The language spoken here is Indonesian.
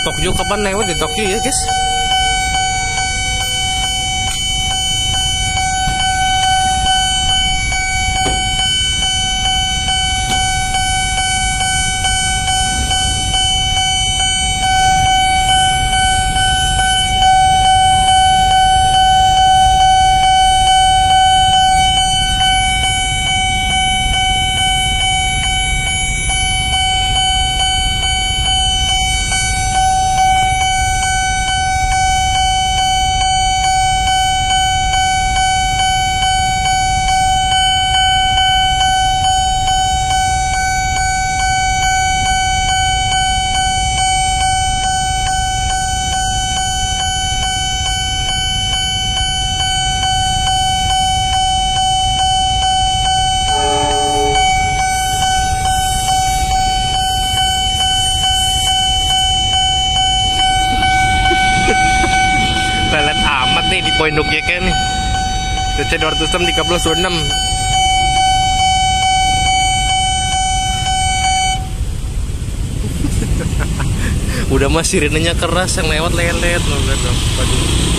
Tokyo kapan lewat di Tokyo ya guys? Lelet amat nih di poin GK nih. CC 206 1326. Udah mah sirenenya keras, yang lewat lelet loh. Waduh.